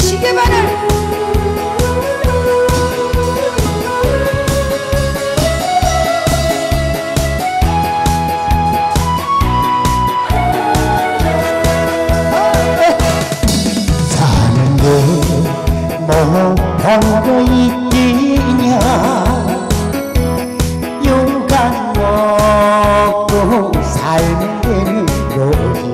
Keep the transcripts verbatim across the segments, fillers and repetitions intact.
시계바늘 못한 거 있겠냐 요간 먹고 살면 되는 거지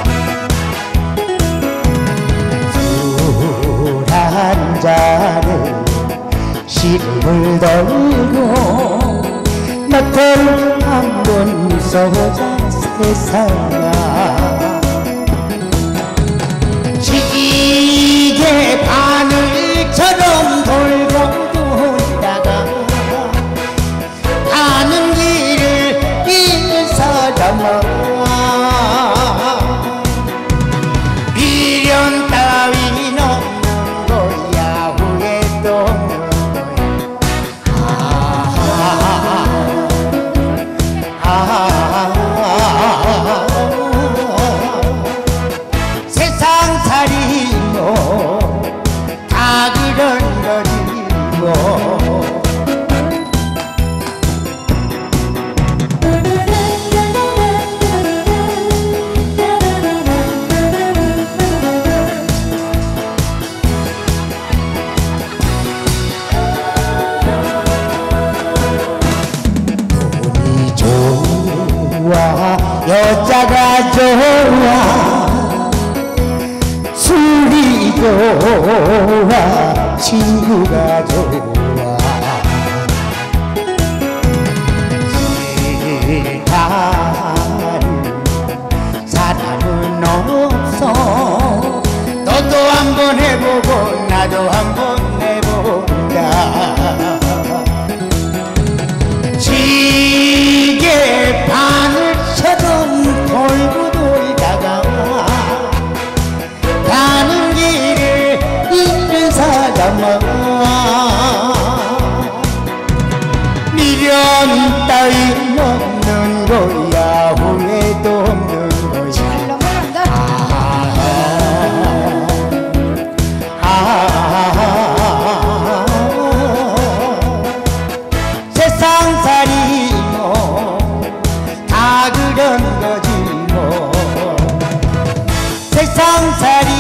술 한 잔에 시름을 덜고 너를 한번 웃어보자 세상아 시계 바늘처럼 돌고 돌다가 가는 길을 잃는 사람아 미련 따윈 없는 거야 후회도 없는 거야 아, 아, 아, 세상살이 다 그런 거지 뭐 돈이 좋아 여자가 좋아 술이 좋아 친구가 좋아 싫다는 사람은 없어 너도 한번 해보고 나도 한번 해본다 시계 바늘처럼 돌고 돌다가 가는 길을 잃는 사람아 미련 따윈 없는 거야 후회도 없는 거야 아, 아, 세상살이 뭐 다 그런 거지 뭐 세상살이